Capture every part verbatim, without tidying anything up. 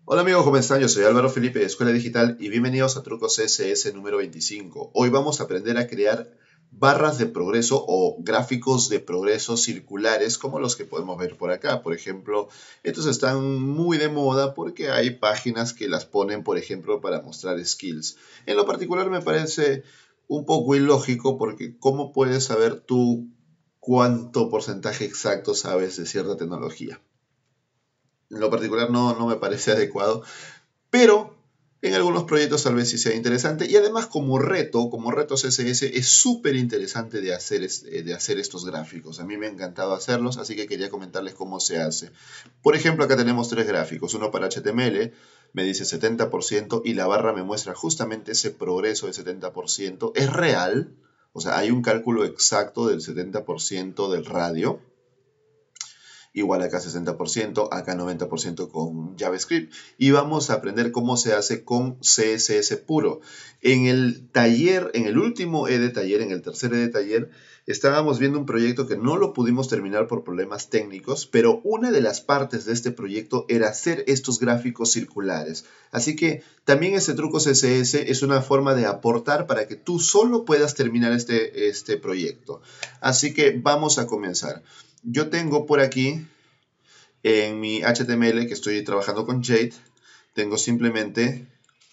Hola amigos, ¿cómo están? Yo soy Álvaro Felipe de Escuela Digital y bienvenidos a Trucos C S S número veinticinco. Hoy vamos a aprender a crear barras de progreso o gráficos de progreso circulares como los que podemos ver por acá. Por ejemplo, estos están muy de moda porque hay páginas que las ponen, por ejemplo, para mostrar skills. En lo particular me parece un poco ilógico porque ¿cómo puedes saber tú cuánto porcentaje exacto sabes de cierta tecnología? En lo particular no, no me parece adecuado, pero en algunos proyectos tal vez sí sea interesante. Y además como reto, como reto C S S, es súper interesante de hacer, de hacer estos gráficos. A mí me ha encantado hacerlos, así que quería comentarles cómo se hace. Por ejemplo, acá tenemos tres gráficos. Uno para H T M L, me dice setenta por ciento y la barra me muestra justamente ese progreso del setenta por ciento. Es real, o sea, hay un cálculo exacto del setenta por ciento del radio. Igual acá sesenta por ciento, acá noventa por ciento con JavaScript. Y vamos a aprender cómo se hace con C S S puro. En el taller, en el último E de taller, en el tercer E de taller, estábamos viendo un proyecto que no lo pudimos terminar por problemas técnicos, pero una de las partes de este proyecto era hacer estos gráficos circulares. Así que también este truco C S S es una forma de aportar para que tú solo puedas terminar este, este proyecto. Así que vamos a comenzar. Yo tengo por aquí en mi H T M L que estoy trabajando con Jade, tengo simplemente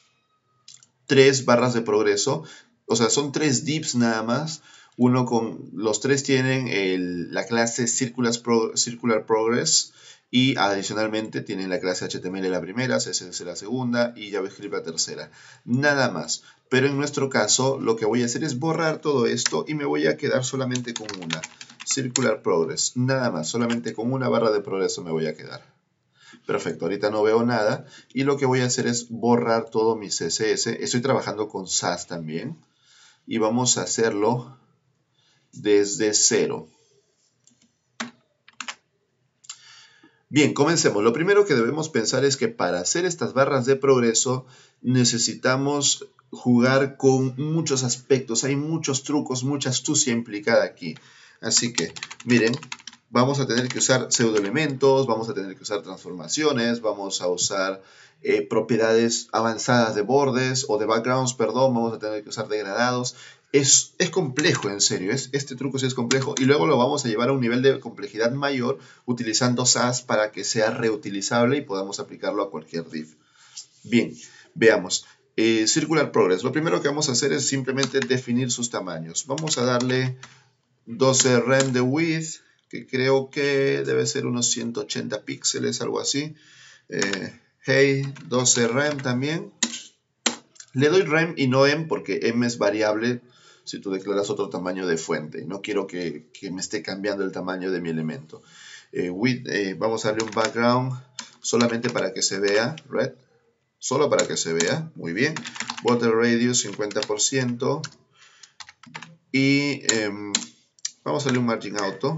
tres barras de progreso, o sea, son tres divs nada más. Uno con, los tres tienen el, la clase Circular, Pro, Circular Progress y adicionalmente tienen la clase H T M L la primera, C S S la segunda y JavaScript la tercera. Nada más. Pero en nuestro caso lo que voy a hacer es borrar todo esto y me voy a quedar solamente con una. Circular Progress. Nada más. Solamente con una barra de progreso me voy a quedar. Perfecto, ahorita no veo nada y lo que voy a hacer es borrar todo mi C S S. Estoy trabajando con Sass también y vamos a hacerlo desde cero. Bien, comencemos. Lo primero que debemos pensar es que para hacer estas barras de progreso necesitamos jugar con muchos aspectos. Hay muchos trucos, mucha astucia implicada aquí. Así que, miren, vamos a tener que usar pseudoelementos, vamos a tener que usar transformaciones, vamos a usar eh, propiedades avanzadas de bordes o de backgrounds, perdón, vamos a tener que usar degradados. Es, es complejo, en serio, es, este truco sí es complejo y luego lo vamos a llevar a un nivel de complejidad mayor utilizando Sass para que sea reutilizable y podamos aplicarlo a cualquier div. Bien, veamos. Eh, Circular Progress. Lo primero que vamos a hacer es simplemente definir sus tamaños. Vamos a darle doce rem de width, que creo que debe ser unos ciento ochenta píxeles, algo así. Eh, hey, doce rem también. Le doy rem y no em porque em es variable si tú declaras otro tamaño de fuente. No quiero que, que me esté cambiando el tamaño de mi elemento. Eh, width, eh, vamos a darle un background solamente para que se vea. Red. Solo para que se vea. Muy bien. Border radius cincuenta por ciento. Y eh, vamos a darle un margin auto.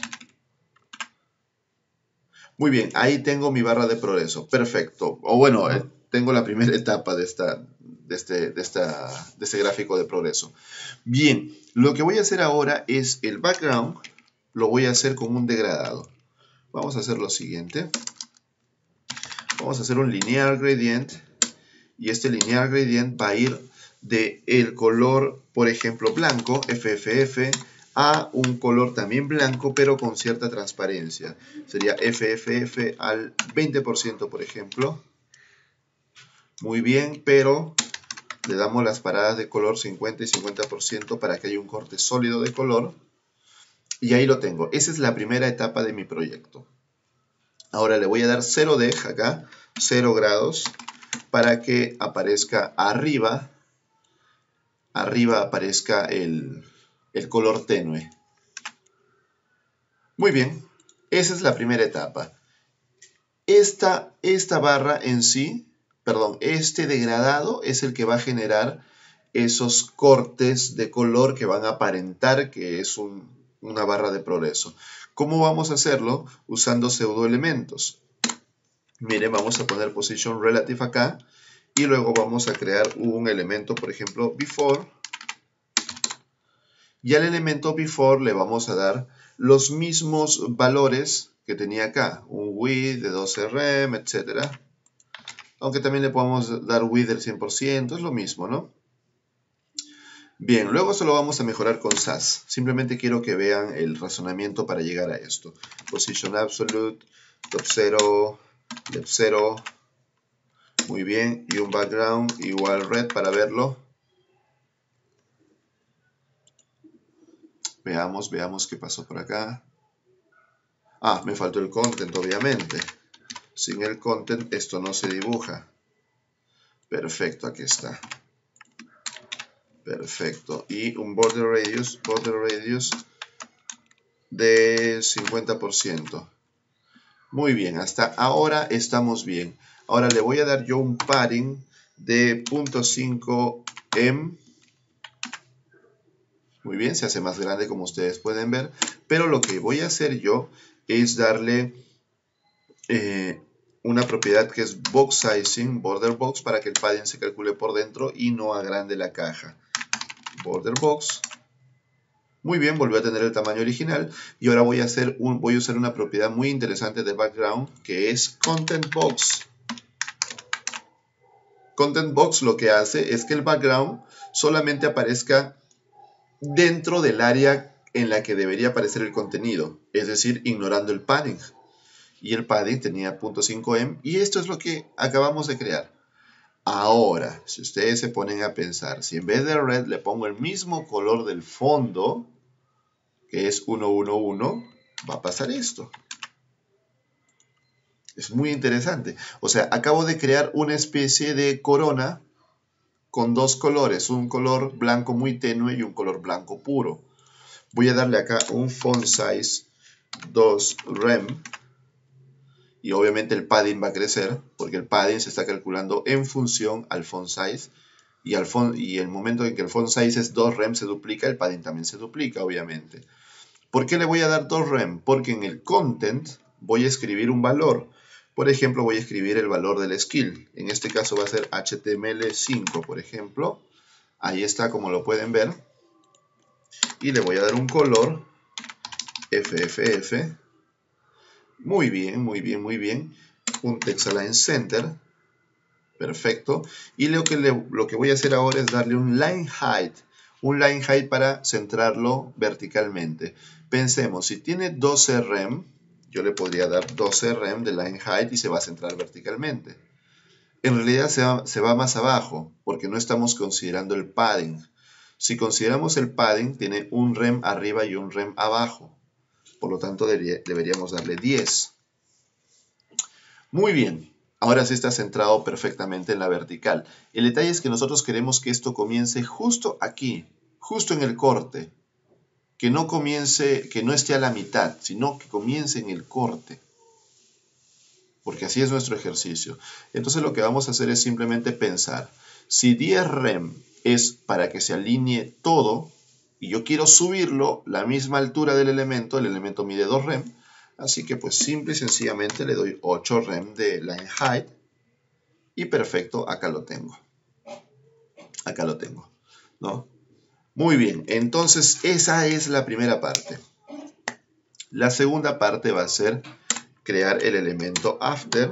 Muy bien, ahí tengo mi barra de progreso. Perfecto. O bueno, eh, tengo la primera etapa de, esta, de, este, de, esta, de este gráfico de progreso. Bien, lo que voy a hacer ahora es el background, lo voy a hacer con un degradado. Vamos a hacer lo siguiente. Vamos a hacer un linear gradient. Y este linear gradient va a ir de el color, por ejemplo, blanco, F F F, a un color también blanco, pero con cierta transparencia. Sería F F F al veinte por ciento, por ejemplo. Muy bien, pero le damos las paradas de color cincuenta y cincuenta por ciento para que haya un corte sólido de color. Y ahí lo tengo. Esa es la primera etapa de mi proyecto. Ahora le voy a dar cero deg acá, cero grados, para que aparezca arriba, arriba aparezca el, el color tenue. Muy bien, esa es la primera etapa. Esta, esta barra en sí, perdón, este degradado es el que va a generar esos cortes de color que van a aparentar que es un, una barra de progreso. ¿Cómo vamos a hacerlo? Usando pseudoelementos. Miren, vamos a poner position relative acá y luego vamos a crear un elemento, por ejemplo, before. Y al elemento before le vamos a dar los mismos valores que tenía acá, un width de doce rem, etcétera. Aunque también le podemos dar width del cien por ciento, es lo mismo, ¿no? Bien, luego esto lo vamos a mejorar con Sass. Simplemente quiero que vean el razonamiento para llegar a esto. Position absolute, top cero, left cero. Muy bien, y un background igual red para verlo. Veamos, veamos qué pasó por acá. Ah, me faltó el content, obviamente. Sin el content esto no se dibuja. Perfecto, aquí está. Perfecto. Y un border radius, border radius de cincuenta por ciento. Muy bien, hasta ahora estamos bien. Ahora le voy a dar yo un padding de cero punto cinco em. Muy bien, se hace más grande como ustedes pueden ver. Pero lo que voy a hacer yo es darle eh, una propiedad que es box sizing, border box, para que el padding se calcule por dentro y no agrande la caja. Border box. Muy bien, volvió a tener el tamaño original. Y ahora voy a, hacer un, voy a usar una propiedad muy interesante de background, que es content box. Content box lo que hace es que el background solamente aparezca dentro del área en la que debería aparecer el contenido, es decir, ignorando el padding. Y el padding tenía cero punto cinco em y esto es lo que acabamos de crear. Ahora, si ustedes se ponen a pensar, si en vez de red le pongo el mismo color del fondo, que es uno uno uno, va a pasar esto. Es muy interesante. O sea, acabo de crear una especie de corona con dos colores, un color blanco muy tenue y un color blanco puro. Voy a darle acá un font size dos rem y obviamente el padding va a crecer porque el padding se está calculando en función al font size y, al font, y el momento en que el font size es dos rem se duplica, el padding también se duplica, obviamente. ¿Por qué le voy a dar dos rem? Porque en el content voy a escribir un valor. Por ejemplo, voy a escribir el valor del skill. En este caso va a ser H T M L cinco, por ejemplo. Ahí está, como lo pueden ver. Y le voy a dar un color F F F. Muy bien, muy bien, muy bien. Un text align center. Perfecto. Y lo que, le, lo que voy a hacer ahora es darle un line height. Un line height para centrarlo verticalmente. Pensemos, si tiene doce rem, yo le podría dar doce rem de line height y se va a centrar verticalmente. En realidad se va, se va más abajo, porque no estamos considerando el padding. Si consideramos el padding, tiene un rem arriba y un rem abajo. Por lo tanto, debería, deberíamos darle diez. Muy bien. Ahora sí está centrado perfectamente en la vertical. El detalle es que nosotros queremos que esto comience justo aquí, justo en el corte. Que no comience, que no esté a la mitad, sino que comience en el corte. Porque así es nuestro ejercicio. Entonces lo que vamos a hacer es simplemente pensar. Si diez rem es para que se alinee todo, y yo quiero subirlo la misma altura del elemento, el elemento mide dos rem, así que pues simple y sencillamente le doy ocho rem de line height, y perfecto, acá lo tengo. Acá lo tengo, ¿no? Muy bien, entonces esa es la primera parte. La segunda parte va a ser crear el elemento after.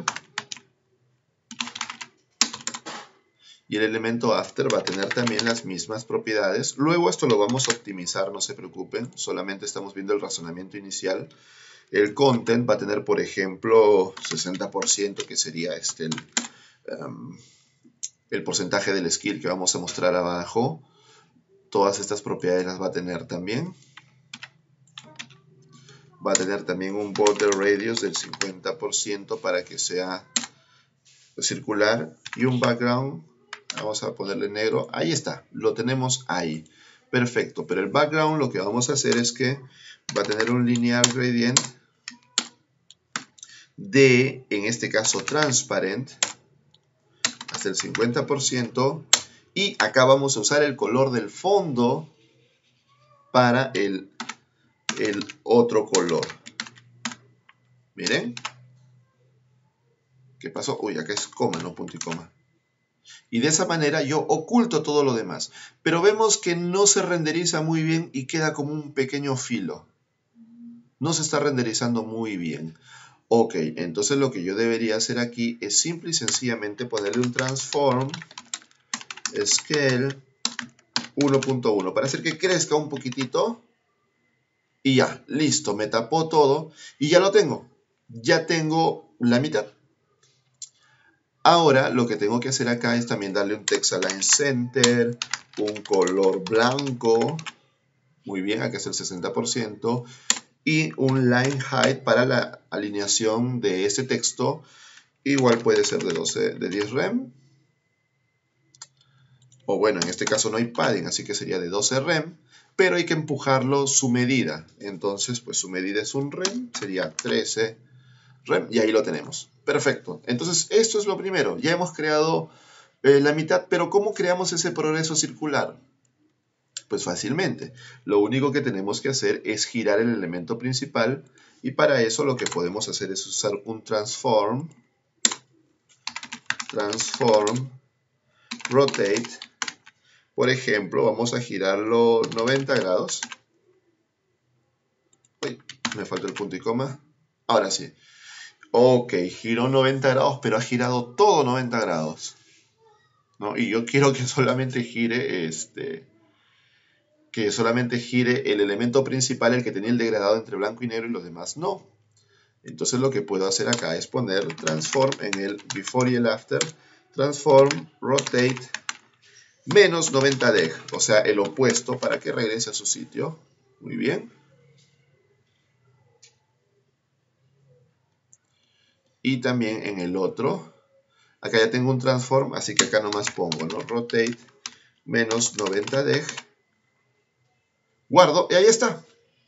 Y el elemento after va a tener también las mismas propiedades. Luego esto lo vamos a optimizar, no se preocupen. Solamente estamos viendo el razonamiento inicial. El content va a tener, por ejemplo, sesenta por ciento, que sería este el, um, el porcentaje del skill que vamos a mostrar abajo. Todas estas propiedades las va a tener también. Va a tener también un border radius del cincuenta por ciento para que sea circular y un background. Vamos a ponerle negro. Ahí está, lo tenemos ahí. Perfecto, pero el background lo que vamos a hacer es que va a tener un linear gradient de, en este caso, transparent hasta el cincuenta por ciento. Y acá vamos a usar el color del fondo para el, el otro color. Miren. ¿Qué pasó? Uy, acá es coma, no punto y coma. Y de esa manera yo oculto todo lo demás. Pero vemos que no se renderiza muy bien y queda como un pequeño filo. No se está renderizando muy bien. Ok, entonces lo que yo debería hacer aquí es simple y sencillamente ponerle un transform scale uno punto uno para hacer que crezca un poquitito. Y ya, listo, me tapó todo y ya lo tengo. Ya tengo la mitad. Ahora lo que tengo que hacer acá es también darle un text align center, un color blanco, muy bien, aquí es el sesenta por ciento, y un line height para la alineación de ese texto, igual puede ser de, doce, de diez rem, o bueno, en este caso no hay padding, así que sería de doce rem, pero hay que empujarlo su medida, entonces pues su medida es un rem, sería trece rem, y ahí lo tenemos. Perfecto, entonces esto es lo primero, ya hemos creado eh, la mitad, pero ¿cómo creamos ese progreso circular? Pues fácilmente, lo único que tenemos que hacer es girar el elemento principal, y para eso lo que podemos hacer es usar un transform, transform, rotate, por ejemplo, vamos a girarlo noventa grados, uy, me falta el punto y coma, ahora sí. Ok, giró noventa grados, pero ha girado todo noventa grados, ¿no? Y yo quiero que solamente gire este, que solamente gire el elemento principal, el que tenía el degradado entre blanco y negro, y los demás no. Entonces lo que puedo hacer acá es poner transform en el before y el after, transform, rotate, menos noventa deg, o sea, el opuesto para que regrese a su sitio. Muy bien. Y también en el otro, acá ya tengo un transform, así que acá nomás pongo, ¿no? Rotate menos noventa deg. Guardo y ahí está.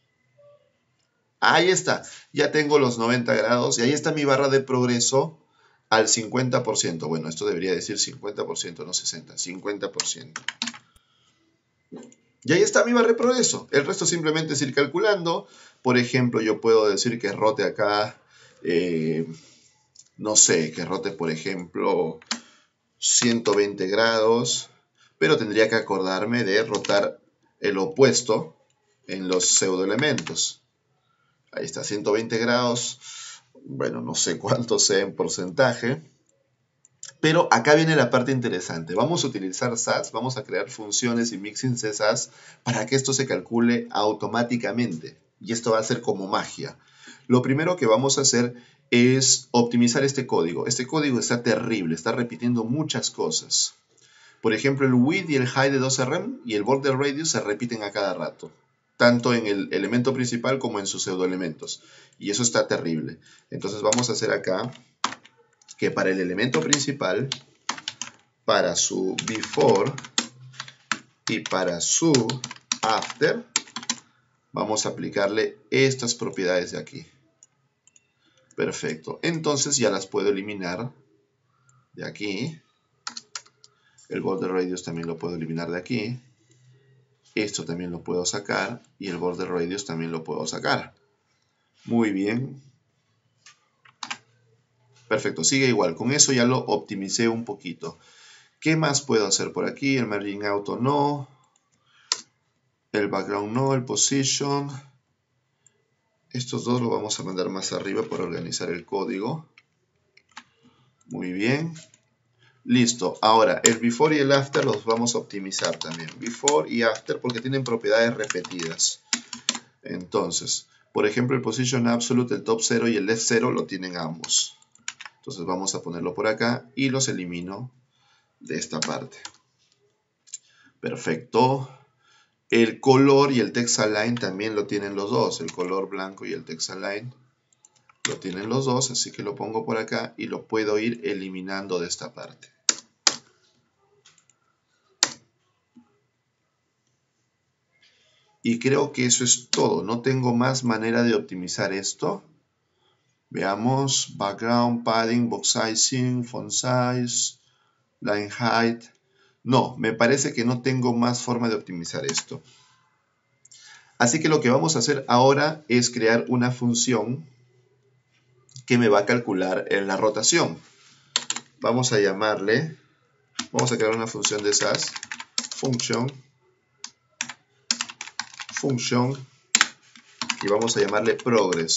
Ahí está. Ya tengo los noventa grados y ahí está mi barra de progreso al cincuenta por ciento. Bueno, esto debería decir cincuenta por ciento, no sesenta, cincuenta por ciento. Y ahí está mi barra de progreso. El resto simplemente es ir calculando. Por ejemplo, yo puedo decir que rote acá, eh, no sé, que rote por ejemplo ciento veinte grados, pero tendría que acordarme de rotar el opuesto en los pseudoelementos. Ahí está, ciento veinte grados, bueno, no sé cuánto sea en porcentaje, pero acá viene la parte interesante. Vamos a utilizar S A S, vamos a crear funciones y mixins de S A S para que esto se calcule automáticamente. Y esto va a ser como magia. Lo primero que vamos a hacer es optimizar este código. Este código está terrible, está repitiendo muchas cosas. Por ejemplo, el width y el height de doce rem y el border radius se repiten a cada rato, tanto en el elemento principal como en sus pseudoelementos. Y eso está terrible. Entonces vamos a hacer acá que para el elemento principal, para su before y para su after, vamos a aplicarle estas propiedades de aquí. Perfecto. Entonces ya las puedo eliminar de aquí. El border radius también lo puedo eliminar de aquí. Esto también lo puedo sacar. Y el border radius también lo puedo sacar. Muy bien. Perfecto, sigue igual. Con eso ya lo optimicé un poquito. ¿Qué más puedo hacer por aquí? El merging auto no. El background no. El position. Estos dos los vamos a mandar más arriba para organizar el código. Muy bien. Listo. Ahora, el before y el after los vamos a optimizar también. Before y after porque tienen propiedades repetidas. Entonces, por ejemplo, el position absolute, el top cero y el left cero lo tienen ambos. Entonces vamos a ponerlo por acá y los elimino de esta parte. Perfecto. El color y el text align también lo tienen los dos. El color blanco y el text align lo tienen los dos, así que lo pongo por acá y lo puedo ir eliminando de esta parte. Y creo que eso es todo. No tengo más manera de optimizar esto. Veamos. Background, padding, box sizing, font size, line height. No, me parece que no tengo más forma de optimizar esto. Así que lo que vamos a hacer ahora es crear una función que me va a calcular en la rotación. Vamos a llamarle, vamos a crear una función de S A S, function, function, y vamos a llamarle progress.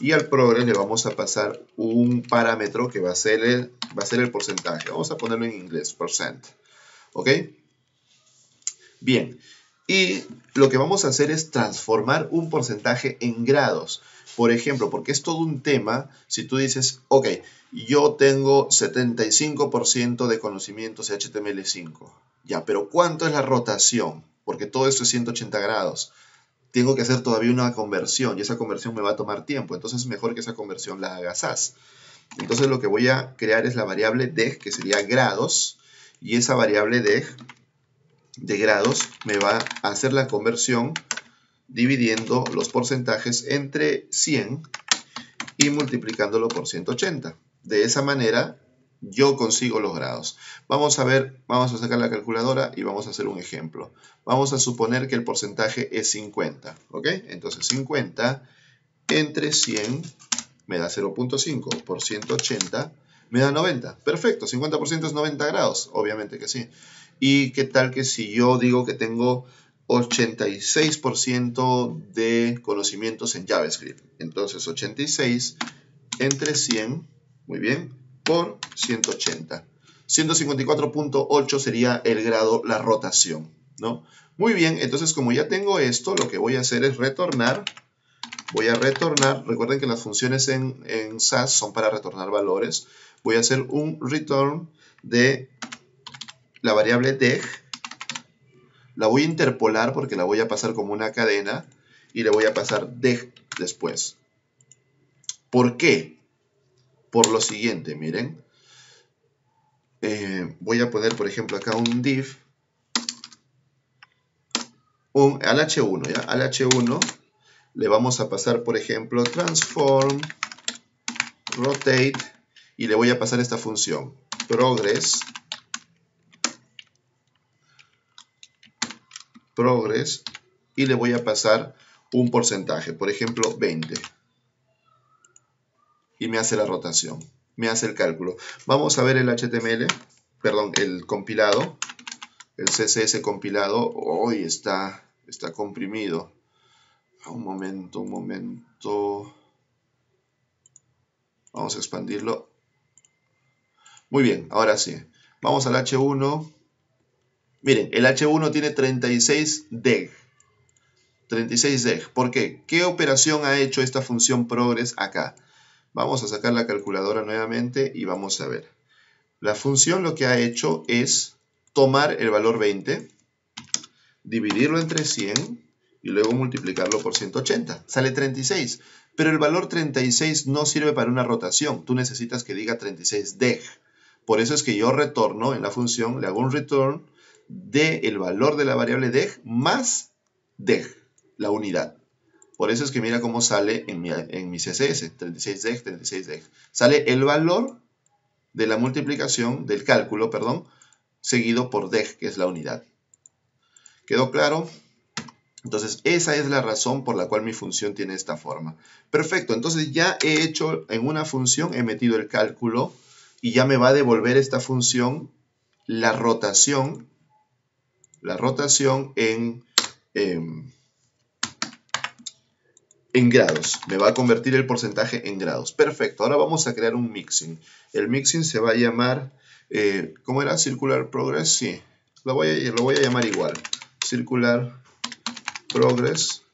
Y al progress le vamos a pasar un parámetro que va a ser el, va a ser el porcentaje. Vamos a ponerlo en inglés, percent. ¿Ok? Bien. Y lo que vamos a hacer es transformar un porcentaje en grados. Por ejemplo, porque es todo un tema, si tú dices, ok, yo tengo setenta y cinco por ciento de conocimientos de H T M L cinco. Ya, pero ¿cuánto es la rotación? Porque todo esto es ciento ochenta grados. Tengo que hacer todavía una conversión y esa conversión me va a tomar tiempo. Entonces es mejor que esa conversión la haga Sass. Entonces lo que voy a crear es la variable deg, que sería grados. Y esa variable deg de grados me va a hacer la conversión dividiendo los porcentajes entre cien y multiplicándolo por ciento ochenta. De esa manera yo consigo los grados. Vamos a ver, vamos a sacar la calculadora y vamos a hacer un ejemplo. Vamos a suponer que el porcentaje es cincuenta, ¿ok? Entonces cincuenta entre cien me da cero punto cinco por ciento ochenta me da noventa. Perfecto, cincuenta por ciento es noventa grados, obviamente que sí. ¿Y qué tal que si yo digo que tengo ochenta y seis por ciento de conocimientos en JavaScript? Entonces ochenta y seis entre cien, muy bien, por ciento ochenta. ciento cincuenta y cuatro punto ocho sería el grado, la rotación, ¿no? Muy bien, entonces como ya tengo esto, lo que voy a hacer es retornar. Voy a retornar, recuerden que las funciones en, en Sass son para retornar valores. Voy a hacer un return de la variable deg. La voy a interpolar porque la voy a pasar como una cadena y le voy a pasar deg después. ¿Por qué? Por lo siguiente, miren. Eh, voy a poner, por ejemplo, acá un div. Un, al hache uno, ¿ya? Al hache uno le vamos a pasar, por ejemplo, transform, rotate, y le voy a pasar esta función, progress, progress, y le voy a pasar un porcentaje, por ejemplo, veinte. Y me hace la rotación, me hace el cálculo. Vamos a ver el H T M L, perdón, el compilado, el C S S compilado. Hoy está, está comprimido. Un momento, un momento. Vamos a expandirlo. Muy bien, ahora sí. Vamos al hache uno. Miren, el hache uno tiene treinta y seis deg. treinta y seis deg. ¿Por qué? ¿Qué operación ha hecho esta función progress acá? Vamos a sacar la calculadora nuevamente y vamos a ver. La función lo que ha hecho es tomar el valor veinte, dividirlo entre cien y luego multiplicarlo por ciento ochenta. Sale treinta y seis. Pero el valor treinta y seis no sirve para una rotación. Tú necesitas que diga treinta y seis deg. Por eso es que yo retorno en la función, le hago un return del valor de la variable deg más deg, la unidad. Por eso es que mira cómo sale en mi, en mi C S S, treinta y seis deg, treinta y seis deg. Sale el valor de la multiplicación, del cálculo, perdón, seguido por deg, que es la unidad. ¿Quedó claro? Entonces, esa es la razón por la cual mi función tiene esta forma. Perfecto, entonces ya he hecho en una función, he metido el cálculo y ya me va a devolver esta función la rotación, la rotación en, eh, en grados. Me va a convertir el porcentaje en grados. Perfecto, ahora vamos a crear un mixin. El mixin se va a llamar, eh, ¿cómo era? Circular progress, sí. Lo voy a, lo voy a llamar igual. Circular progress.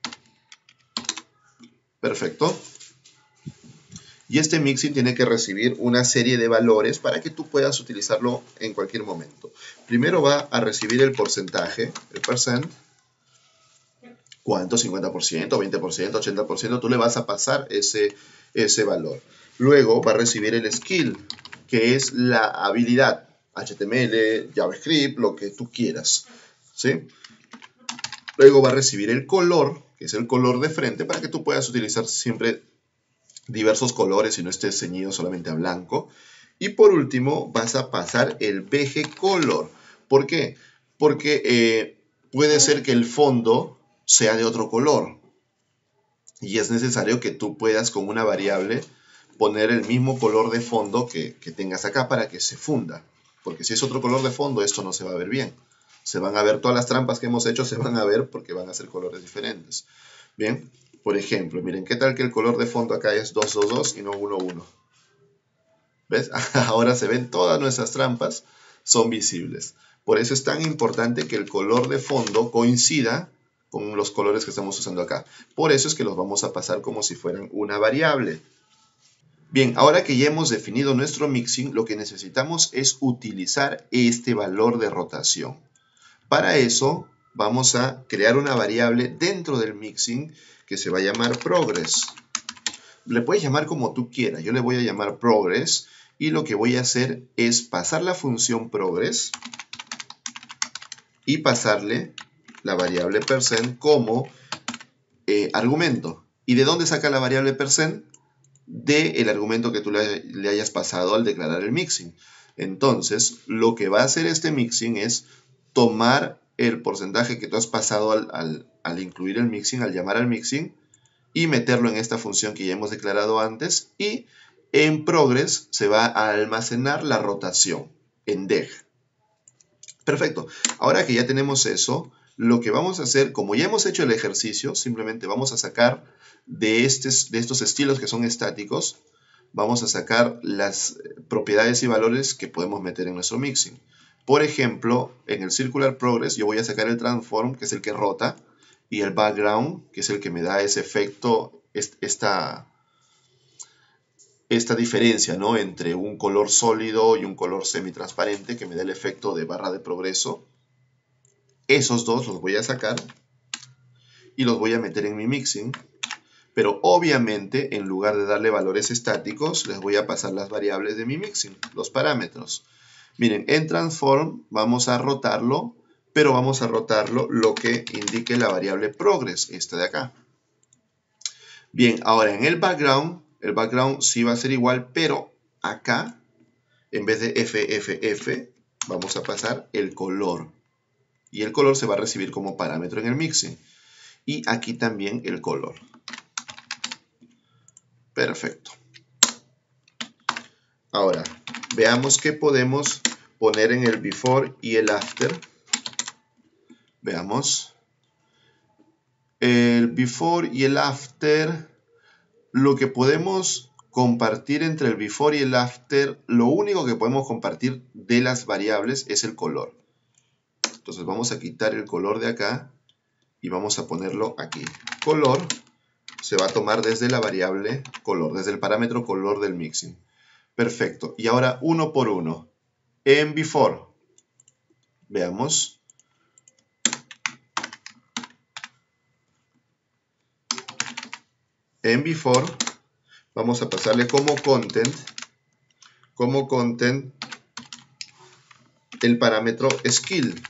Perfecto. Y este mixin tiene que recibir una serie de valores para que tú puedas utilizarlo en cualquier momento. Primero va a recibir el porcentaje, el percent. ¿Cuánto? cincuenta por ciento, veinte por ciento, ochenta por ciento. Tú le vas a pasar ese, ese valor. Luego va a recibir el skill, que es la habilidad. H T M L, JavaScript, lo que tú quieras. ¿Sí? Luego va a recibir el color, que es el color de frente, para que tú puedas utilizar siempre diversos colores y no estés ceñido solamente a blanco. Y por último vas a pasar el B G color. ¿Por qué? Porque eh, puede ser que el fondo sea de otro color y es necesario que tú puedas con una variable poner el mismo color de fondo que, que tengas acá para que se funda. Porque si es otro color de fondo, esto no se va a ver bien. Se van a ver todas las trampas que hemos hecho, se van a ver porque van a ser colores diferentes. Bien. Por ejemplo, miren, ¿qué tal que el color de fondo acá es dos dos dos y no uno uno? ¿Ves? Ahora se ven todas nuestras trampas, son visibles. Por eso es tan importante que el color de fondo coincida con los colores que estamos usando acá. Por eso es que los vamos a pasar como si fueran una variable. Bien, ahora que ya hemos definido nuestro mixing, lo que necesitamos es utilizar este valor de rotación. Para eso vamos a crear una variable dentro del mixing que se va a llamar progress. Le puedes llamar como tú quieras, yo le voy a llamar progress y lo que voy a hacer es pasar la función progress y pasarle la variable percent como eh, argumento. ¿Y de dónde saca la variable percent? Del argumento que tú le, le hayas pasado al declarar el mixing. Entonces, lo que va a hacer este mixing es tomar el porcentaje que tú has pasado al, al, al incluir el mixing, al llamar al mixing, y meterlo en esta función que ya hemos declarado antes, y en progress se va a almacenar la rotación en deg. Perfecto. Ahora que ya tenemos eso, lo que vamos a hacer, como ya hemos hecho el ejercicio, simplemente vamos a sacar de, estes, de estos estilos que son estáticos, vamos a sacar las propiedades y valores que podemos meter en nuestro mixing. Por ejemplo, en el circular progress yo voy a sacar el transform, que es el que rota, y el background, que es el que me da ese efecto, esta, esta diferencia, ¿no?, entre un color sólido y un color semitransparente, que me da el efecto de barra de progreso. Esos dos los voy a sacar y los voy a meter en mi mixing. Pero obviamente, en lugar de darle valores estáticos, les voy a pasar las variables de mi mixing, los parámetros. Miren, en transform vamos a rotarlo, pero vamos a rotarlo lo que indique la variable progress, esta de acá. Bien, ahora en el background, el background sí va a ser igual, pero acá, en vez de F F F, vamos a pasar el color. Y el color se va a recibir como parámetro en el mixing. Y aquí también el color. Perfecto. Ahora, veamos qué podemos poner en el before y el after. Veamos. El before y el after, lo que podemos compartir entre el before y el after, lo único que podemos compartir de las variables es el color. Entonces vamos a quitar el color de acá y vamos a ponerlo aquí. Color se va a tomar desde la variable color, desde el parámetro color del mixing. Perfecto. Y ahora uno por uno. En before, veamos. En before vamos a pasarle como content, como content el parámetro skill.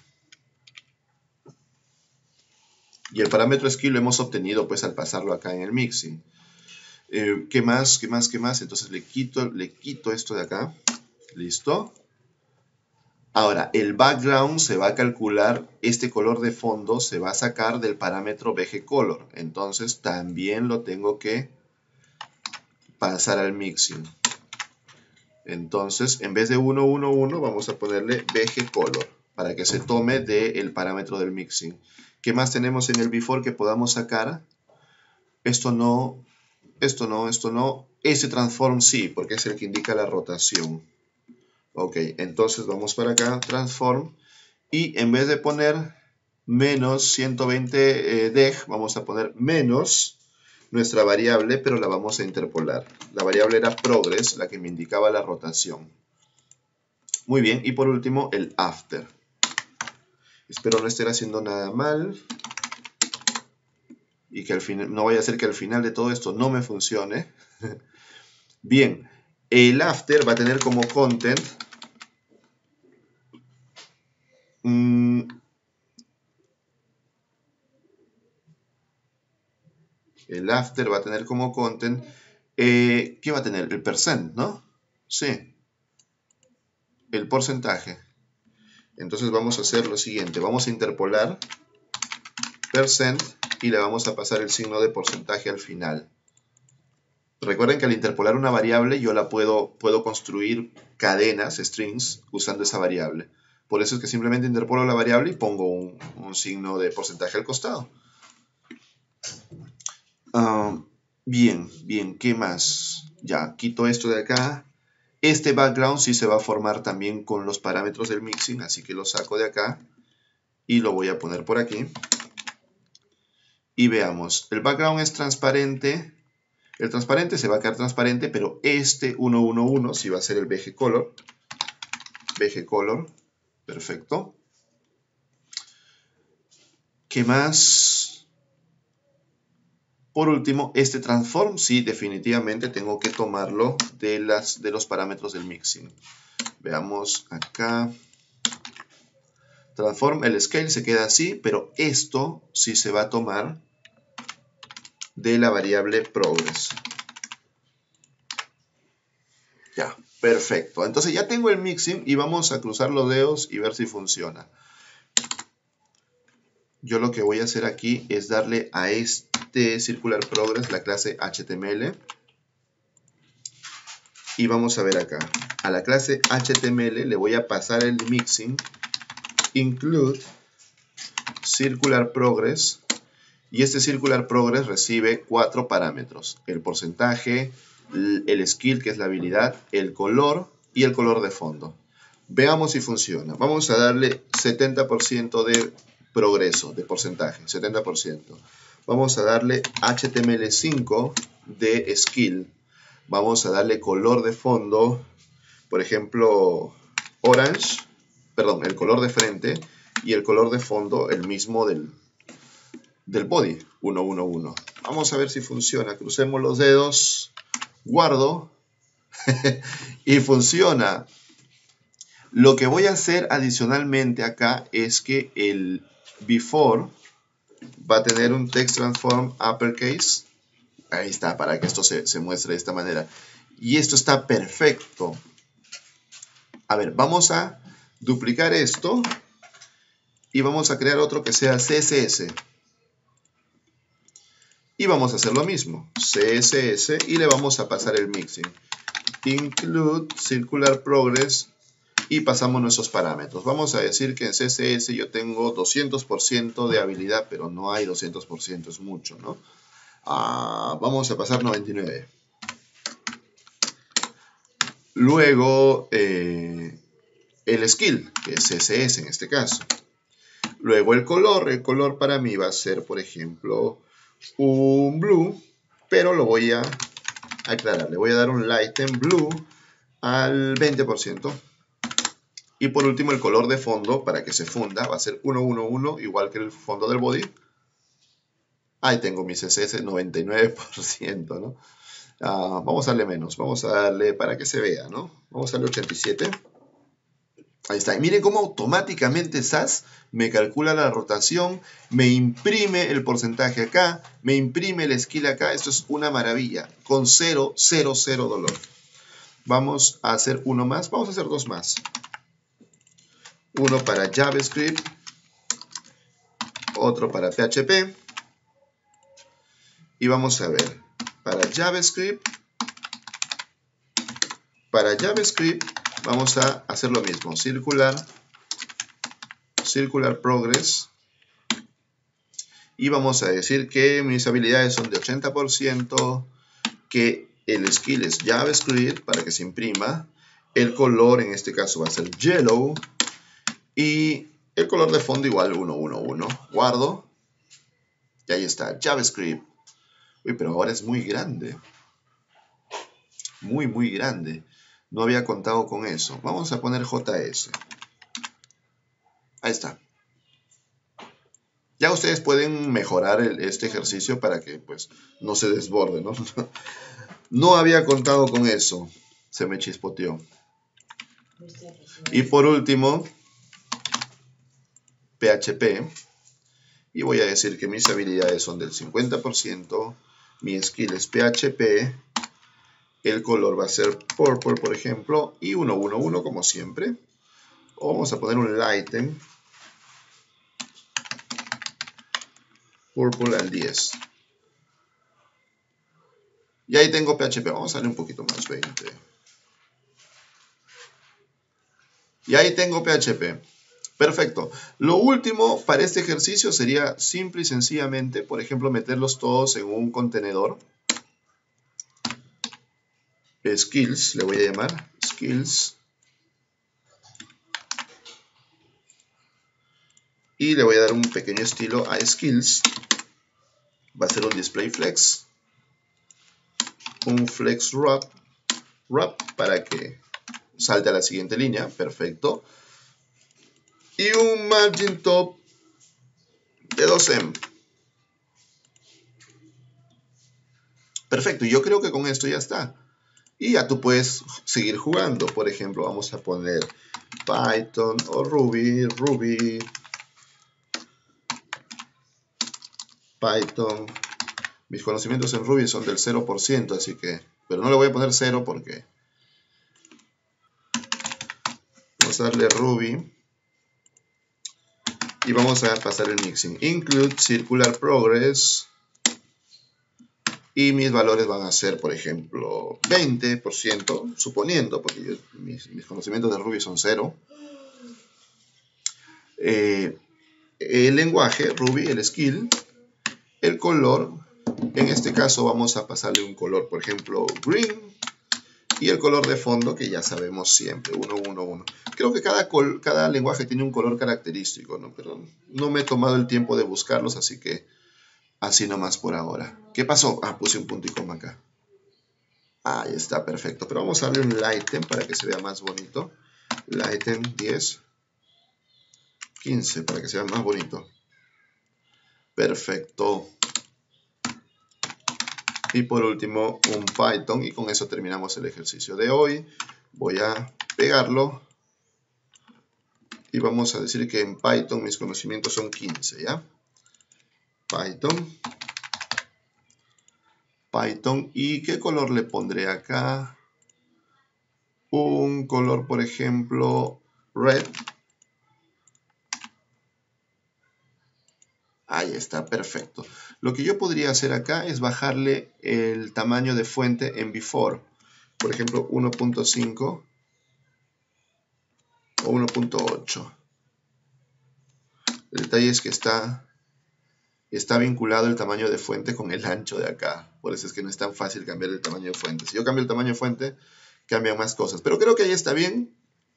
Y el parámetro skill lo hemos obtenido pues al pasarlo acá en el mixing. Eh, ¿Qué más? ¿Qué más? ¿Qué más? Entonces le quito, le quito esto de acá. Listo. Ahora, el background se va a calcular, este color de fondo se va a sacar del parámetro bgcolor. Entonces también lo tengo que pasar al mixing. Entonces, en vez de uno uno uno, vamos a ponerle bgcolor para que se tome del parámetro del mixing. ¿Qué más tenemos en el before que podamos sacar? Esto no, esto no, esto no. Este transform sí, porque es el que indica la rotación. Ok, entonces vamos para acá, transform, y en vez de poner menos ciento veinte eh, deg, vamos a poner menos nuestra variable, pero la vamos a interpolar. La variable era progress, la que me indicaba la rotación. Muy bien, y por último el after. Espero no estar haciendo nada mal y que al final, no vaya a ser que al final de todo esto no me funcione. Bien, el after va a tener como content mmm, el after va a tener como content eh, ¿qué va a tener? El percent, ¿no? Sí, el porcentaje. Entonces vamos a hacer lo siguiente, vamos a interpolar percent y le vamos a pasar el signo de porcentaje al final. Recuerden que al interpolar una variable yo la puedo, puedo construir cadenas, strings, usando esa variable. Por eso es que simplemente interpolo la variable y pongo un, un signo de porcentaje al costado. Uh, bien, bien, ¿qué más? Ya, quito esto de acá. Este background sí se va a formar también con los parámetros del mixing, así que lo saco de acá y lo voy a poner por aquí. Y veamos, el background es transparente. El transparente se va a quedar transparente, pero este uno uno uno sí va a ser el B G Color. B G Color, perfecto. ¿Qué más? Por último, este transform, sí, definitivamente tengo que tomarlo de, las, de los parámetros del mixing. Veamos acá. Transform, el scale se queda así, pero esto sí se va a tomar de la variable progress. Ya, perfecto. Entonces ya tengo el mixing y vamos a cruzar los dedos y ver si funciona. Yo lo que voy a hacer aquí es darle a este Circular Progress la clase H T M L. Y vamos a ver acá. A la clase H T M L le voy a pasar el mixing include Circular Progress. Y este Circular Progress recibe cuatro parámetros. El porcentaje, el skill, que es la habilidad, el color y el color de fondo. Veamos si funciona. Vamos a darle setenta por ciento de progreso, de porcentaje, setenta por ciento. Vamos a darle H T M L cinco de skill. Vamos a darle color de fondo, por ejemplo, orange, perdón, el color de frente y el color de fondo, el mismo del, del body, uno uno uno. Vamos a ver si funciona. Crucemos los dedos, guardo y funciona. Lo que voy a hacer adicionalmente acá es que el before va a tener un text transform uppercase. Ahí está, para que esto se, se muestre de esta manera. Y esto está perfecto. A ver, vamos a duplicar esto y vamos a crear otro que sea C S S. Y vamos a hacer lo mismo, C S S, y le vamos a pasar el mixing. Include Circular Progress y pasamos nuestros parámetros. Vamos a decir que en C S S yo tengo doscientos por ciento de habilidad, pero no hay doscientos por ciento, es mucho, ¿no? Ah, vamos a pasar noventa y nueve. Luego, eh, el skill, que es C S S en este caso. Luego el color, el color para mí va a ser, por ejemplo, un blue, pero lo voy a aclarar. Le voy a dar un lighten blue al veinte por ciento. Y por último el color de fondo, para que se funda, va a ser uno uno uno, igual que el fondo del body. Ahí tengo mi C S S, noventa y nueve por ciento, ¿no? Uh, vamos a darle menos, vamos a darle para que se vea, ¿no? Vamos a darle ochenta y siete. Ahí está. Y miren cómo automáticamente S A S me calcula la rotación, me imprime el porcentaje acá, me imprime el skill acá. Esto es una maravilla, con cero, cero, cero dolor. Vamos a hacer uno más, vamos a hacer dos más. Uno para JavaScript, otro para P H P. Y vamos a ver, para JavaScript, para JavaScript vamos a hacer lo mismo, circular, circular progress. Y vamos a decir que mis habilidades son de ochenta por ciento, que el skill es JavaScript para que se imprima, el color en este caso va a ser yellow y el color de fondo igual uno uno uno. Guardo y ahí está, JavaScript. Uy, pero ahora es muy grande. Muy, muy grande. No había contado con eso. Vamos a poner J S. Ahí está. Ya ustedes pueden mejorar el, este ejercicio para que pues no se desborde, ¿no? No había contado con eso. Se me chispoteó. Y por último, P H P. Y voy a decir que mis habilidades son del cincuenta por ciento. Mi skill es P H P. El color va a ser purple, por ejemplo. Y uno uno uno como siempre. O vamos a poner un lighten. Purple al diez. Y ahí tengo P H P. Vamos a darle un poquito más, veinte. Y ahí tengo P H P. Perfecto. Lo último para este ejercicio sería simple y sencillamente, por ejemplo, meterlos todos en un contenedor. Skills, le voy a llamar. Skills. Y le voy a dar un pequeño estilo a Skills. Va a ser un display flex. Un flex wrap. Wrap para que salte a la siguiente línea. Perfecto. Y un margin top de dos eme. Perfecto, y yo creo que con esto ya está. Y ya tú puedes seguir jugando. Por ejemplo, vamos a poner Python o Ruby, Ruby, Python. Mis conocimientos en Ruby son del cero por ciento, así que... Pero no le voy a poner cero porque... Vamos a darle Ruby. Y vamos a pasar el mixing. Include circular progress. Y mis valores van a ser, por ejemplo, veinte por ciento, suponiendo, porque yo, mis, mis conocimientos de Ruby son cero. Eh, el lenguaje, Ruby, el skill. El color, en este caso vamos a pasarle un color, por ejemplo, green. Y el color de fondo, que ya sabemos siempre, uno, uno, uno. Creo que cada, col, cada lenguaje tiene un color característico, ¿no? Pero no me he tomado el tiempo de buscarlos, así que así nomás por ahora. ¿Qué pasó? Ah, puse un punto y coma acá. Ahí está, perfecto. Pero vamos a darle un lighten para que se vea más bonito. Lighten diez. quince para que se vea más bonito. Perfecto. Y por último, un Python. Y con eso terminamos el ejercicio de hoy. Voy a pegarlo. Y vamos a decir que en Python mis conocimientos son quince, ¿ya? Python. Python. ¿Y qué color le pondré acá? Un color, por ejemplo, red. Ahí está, perfecto. Lo que yo podría hacer acá es bajarle el tamaño de fuente en before. Por ejemplo, uno punto cinco o uno punto ocho. El detalle es que está, está vinculado el tamaño de fuente con el ancho de acá. Por eso es que no es tan fácil cambiar el tamaño de fuente. Si yo cambio el tamaño de fuente, cambian más cosas. Pero creo que ahí está bien.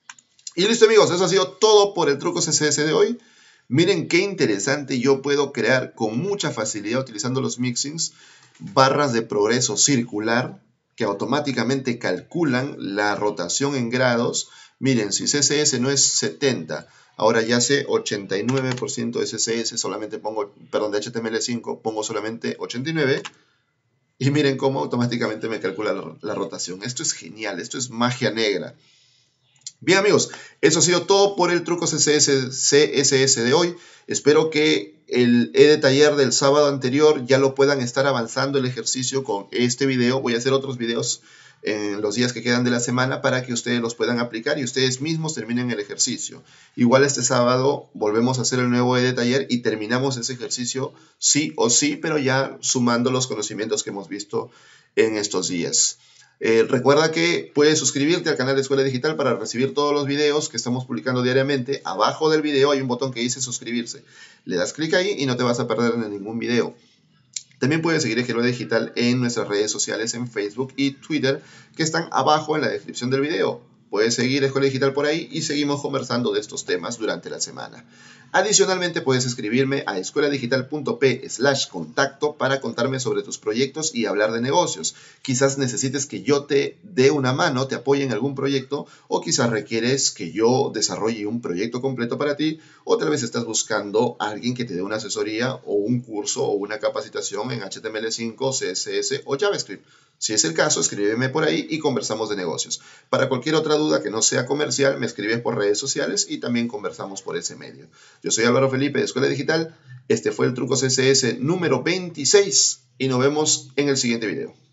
Y listo, amigos. Eso ha sido todo por el truco C S S de hoy. Miren qué interesante, yo puedo crear con mucha facilidad utilizando los mixings barras de progreso circular que automáticamente calculan la rotación en grados. Miren, si C S S no es setenta, ahora ya sé ochenta y nueve por ciento de C S S, solamente pongo, perdón, de H T M L cinco pongo solamente ochenta y nueve. Y miren cómo automáticamente me calcula la, la rotación. Esto es genial, esto es magia negra. Bien, amigos, eso ha sido todo por el truco C S S, C S S de hoy. Espero que el e-taller del sábado anterior ya lo puedan estar avanzando el ejercicio con este video. Voy a hacer otros videos en los días que quedan de la semana para que ustedes los puedan aplicar y ustedes mismos terminen el ejercicio. Igual este sábado volvemos a hacer el nuevo e-taller y terminamos ese ejercicio sí o sí, pero ya sumando los conocimientos que hemos visto en estos días. Eh, recuerda que puedes suscribirte al canal de Escuela Digital para recibir todos los videos que estamos publicando diariamente. Abajo del video hay un botón que dice suscribirse. Le das clic ahí y no te vas a perder en ningún video. También puedes seguir Escuela Digital en nuestras redes sociales en Facebook y Twitter que están abajo en la descripción del video. Puedes seguir Escuela Digital por ahí y seguimos conversando de estos temas durante la semana. Adicionalmente puedes escribirme a escueladigital.p slash contacto para contarme sobre tus proyectos y hablar de negocios. Quizás necesites que yo te dé una mano, te apoye en algún proyecto, o quizás requieres que yo desarrolle un proyecto completo para ti, o tal vez estás buscando a alguien que te dé una asesoría o un curso o una capacitación en H T M L cinco, C S S o JavaScript. Si es el caso, escríbeme por ahí y conversamos de negocios. Para cualquier otra duda que no sea comercial, me escribes por redes sociales y también conversamos por ese medio. Yo soy Álvaro Felipe de Escuela Digital. Este fue el truco C S S número veintiséis y nos vemos en el siguiente video.